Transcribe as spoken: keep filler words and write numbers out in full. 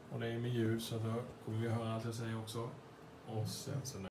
Och det är med ljud så då kommer vi höra allt jag säger också. Och sen så